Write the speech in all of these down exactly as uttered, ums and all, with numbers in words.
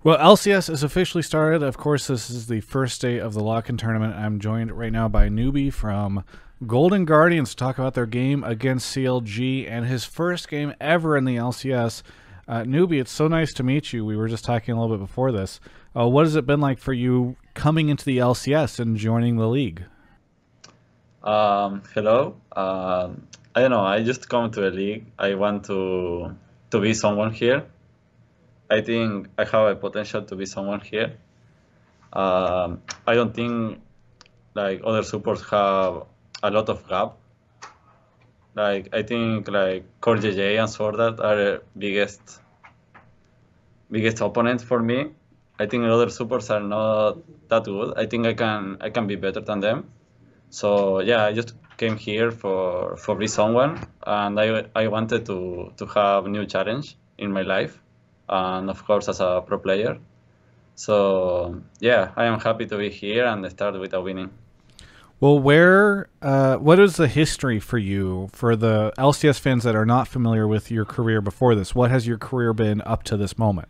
Well, L C S is officially started. Of course, this is the first day of the lock-in tournament. I'm joined right now by Newbie from Golden Guardians to talk about their game against C L G and his first game ever in the L C S. Uh, Newbie, it's so nice to meet you. We were just talking a little bit before this. Uh, what has it been like for you coming into the L C S and joining the league? Um, hello. Um, I don't know. I just come to the league. I want to to be someone here. I think I have a potential to be someone here. Um, I don't think like other supports have a lot of gap. Like I think like Core J J and Sword Art are the biggest biggest opponents for me. I think other supports are not that good. I think I can I can be better than them. So yeah, I just came here for for be someone, and I I wanted to to have new challenge in my life, and of course as a pro player. So yeah, I am happy to be here and start with a winning. Well, where, uh, what is the history for you, for the L C S fans that are not familiar with your career before this? What has your career been up to this moment?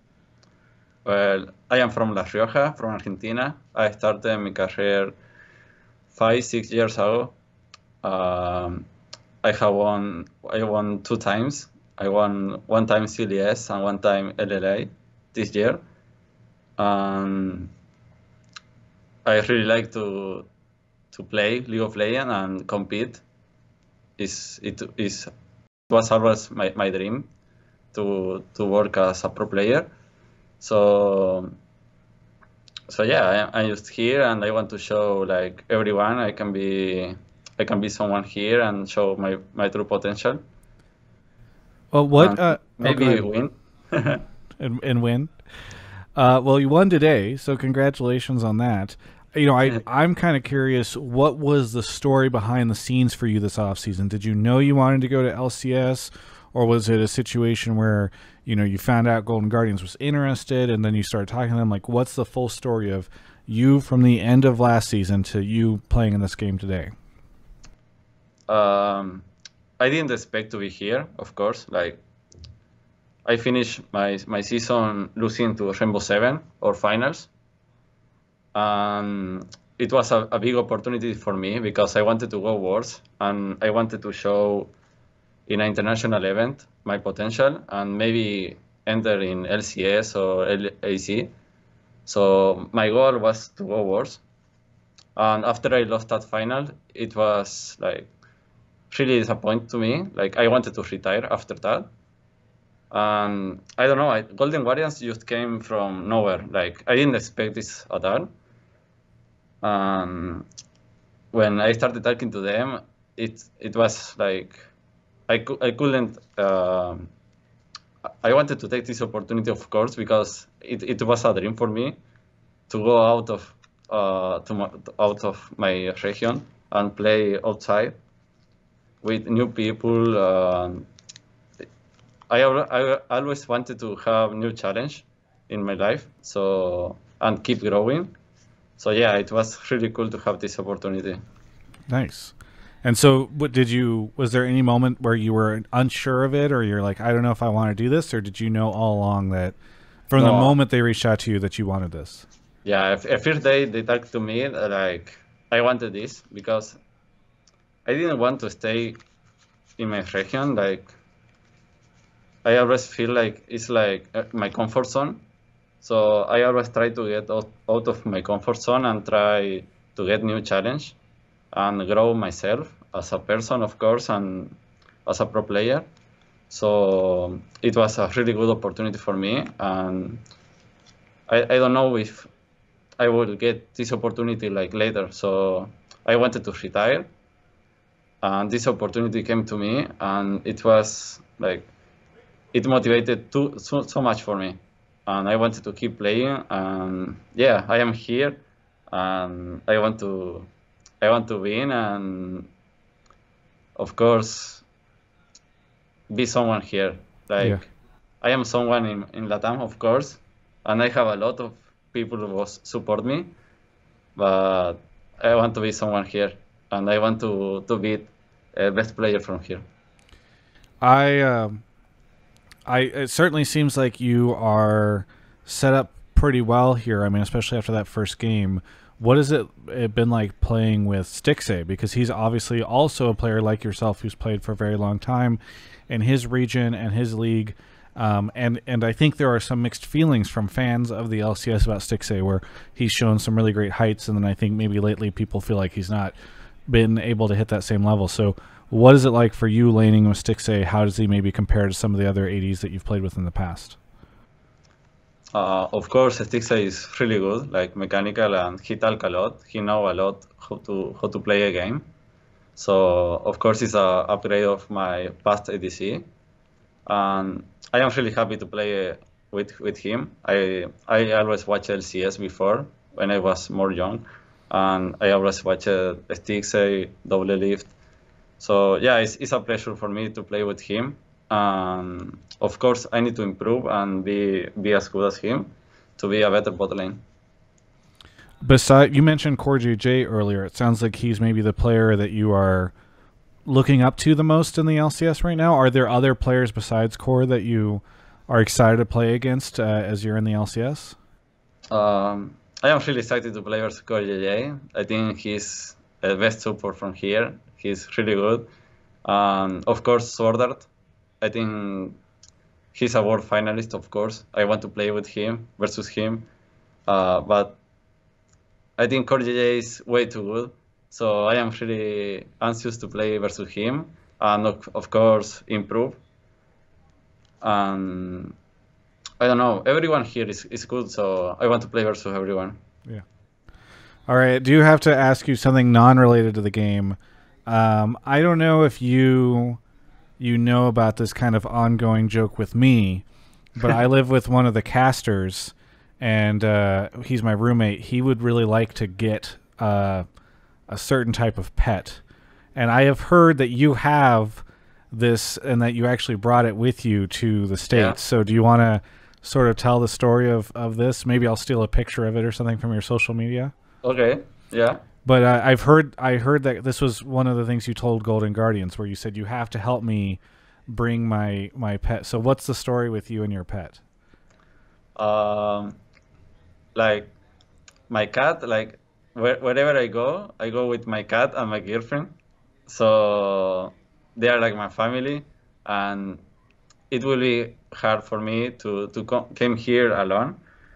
Well, I am from La Rioja, from Argentina. I started my career five, six years ago. Um, I have won, I won two times. I won one time C L S and one time L L A this year. Um, I really like to to play League of Legends and compete. Is it is was always my, my dream to to work as a pro player. So so yeah, I, I'm just here and I want to show like everyone I can be I can be someone here and show my, my true potential. Well, what, uh, maybe oh, win and, and win. Uh, well, you won today, so congratulations on that. You know, I, I'm kind of curious, what was the story behind the scenes for you this offseason? Did you know you wanted to go to L C S, or was it a situation where, you know, you found out Golden Guardians was interested and then you started talking to them? Like, what's the full story of you from the end of last season to you playing in this game today? Um, I didn't expect to be here, of course. Like, I finished my, my season losing to Rainbow Seven or finals. And it was a, a big opportunity for me because I wanted to go Worlds and I wanted to show in an international event my potential and maybe enter in L C S or L A C. So my goal was to go Worlds. And after I lost that final, it was like really disappointing to me. Like I wanted to retire after that. And I don't know, I, Golden Guardians just came from nowhere. Like I didn't expect this at all. Um, when I started talking to them, it it was like I, cu I couldn't. Uh, I wanted to take this opportunity, of course, because it, it was a dream for me to go out of uh, to my, out of my region and play outside with new people. Uh, I I always wanted to have new challenge in my life, so and keep growing. So yeah, it was really cool to have this opportunity. Nice. And so what did you, was there any moment where you were unsure of it, or you're like, I don't know if I want to do this, or did you know all along that from no. the moment they reached out to you that you wanted this? Yeah, a first day they talked to me like I wanted this because I didn't want to stay in my region. Like I always feel like it's like my comfort zone. So I always try to get out, out of my comfort zone and try to get new challenge and grow myself as a person, of course, and as a pro player. So it was a really good opportunity for me. And I, I don't know if I will get this opportunity like later. So I wanted to retire. And this opportunity came to me and it was like, it motivated too, so, so much for me. And I wanted to keep playing, and yeah, I am here, and I want to, I want to win, and of course, be someone here. Like yeah. I am someone in in Latam, of course, and I have a lot of people who support me, but I want to be someone here, and I want to to be a best player from here. I. Um... I, it certainly seems like you are set up pretty well here. I mean, especially after that first game. What has it, it been like playing with Stixxay? Because he's obviously also a player like yourself who's played for a very long time in his region and his league. Um, and, and I think there are some mixed feelings from fans of the L C S about Stixxay, where he's shown some really great heights, and then I think maybe lately people feel like he's not been able to hit that same level. So what is it like for you laning with Stixxay? How does he maybe compare to some of the other A Ds that you've played with in the past? Uh, of course, Stixxay is really good, like mechanical, and he talk a lot. He know a lot how to how to play a game. So of course, it's a upgrade of my past A D C, and I am really happy to play with with him. I I always watched L C S before when I was more young, and I always watched Stixxay, Double Lift. So yeah, it's it's a pleasure for me to play with him. Um, of course, I need to improve and be be as good as him to be a better bot lane. Beside, you mentioned Core J J earlier. It sounds like he's maybe the player that you are looking up to the most in the L C S right now. Are there other players besides Core that you are excited to play against uh, as you're in the L C S? Um, I am really excited to play versus Core J J. I think he's the best support from here. He's really good. Um, of course, Sword Art. I think he's a world finalist, of course. I want to play with him versus him. Uh, but I think Core J J is way too good. So I am really anxious to play versus him and, of, of course, improve. And I don't know, everyone here is, is good, so I want to play versus everyone. Yeah. All right, I do have to ask you something non-related to the game. Um, I don't know if you... you know about this kind of ongoing joke with me, but I live with one of the casters, and uh, he's my roommate. He would really like to get uh, a certain type of pet, and I have heard that you have this and that you actually brought it with you to the States. Yeah. So do you want to sort of tell the story of, of this? Maybe I'll steal a picture of it or something from your social media. Okay, yeah. But uh, I've heard I heard that this was one of the things you told Golden Guardians, where you said you have to help me bring my my pet. So what's the story with you and your pet? Um, like my cat, like where, wherever I go, I go with my cat and my girlfriend. So they are like my family, and it will be hard for me to to come came here alone.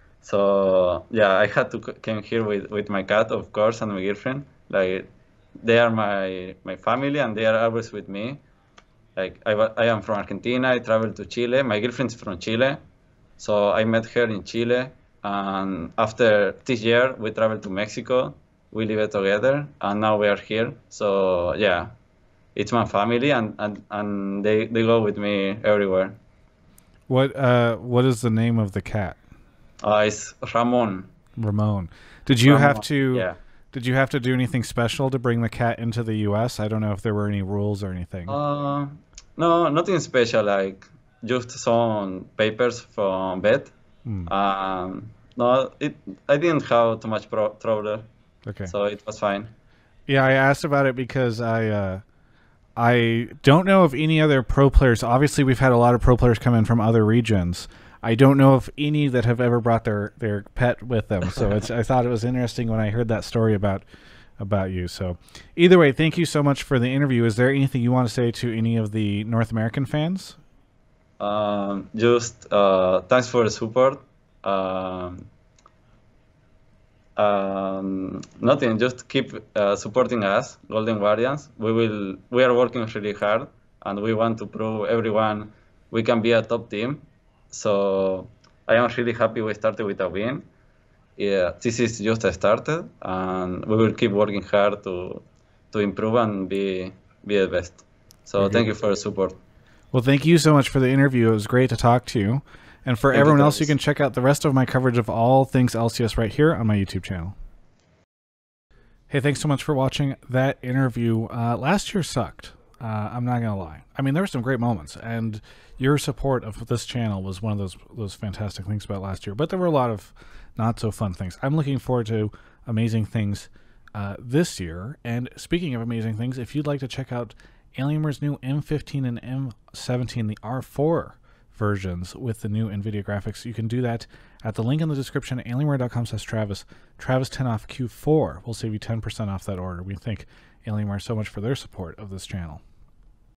So yeah, I had to came here with, with my cat, of course, and my girlfriend. Like they are my my family, and they are always with me. Like I, I am from Argentina. I traveled to Chile. My girlfriend's from Chile, so I met her in Chile. And after this year, we traveled to Mexico. We lived together, and now we are here. So yeah, it's my family, and and, and they, they go with me everywhere. What uh what is the name of the cat? Uh, it's Ramon. Ramon. Did you Ramon, have to? Yeah. Did you have to do anything special to bring the cat into the U S? I don't know if there were any rules or anything. Uh, no, nothing special. Like just some papers from vet. Hmm. Um, no, it. I didn't have too much pro trouble. Okay. So it was fine. Yeah, I asked about it because I. Uh, I don't know of any other pro players. Obviously, we've had a lot of pro players come in from other regions. I don't know of any that have ever brought their, their pet with them. So it's, I thought it was interesting when I heard that story about about you. So either way, thank you so much for the interview. Is there anything you want to say to any of the North American fans? Um, just uh, thanks for the support. Um, um, nothing. Just keep uh, supporting us, Golden Guardians. We will. We are working really hard, and we want to prove everyone we can be a top team. So I am really happy we started with a win. Yeah, this is just a started, and we will keep working hard to to improve and be be the best. So okay. Thank you for the support. Well, thank you so much for the interview. It was great to talk to you. And for thank everyone you else, you can check out the rest of my coverage of all things L C S right here on my YouTube channel. Hey, thanks so much for watching that interview. Uh, last year sucked. Uh, I'm not gonna lie. I mean, there were some great moments, and your support of this channel was one of those those fantastic things about last year. But there were a lot of not so fun things. I'm looking forward to amazing things uh, this year. And speaking of amazing things, if you'd like to check out Alienware's new M fifteen and M seventeen, the R four versions with the new NVIDIA graphics. You can do that at the link in the description, alienware.com slash Travis. Travis ten off Q four will save you ten percent off that order. We thank Alienware so much for their support of this channel.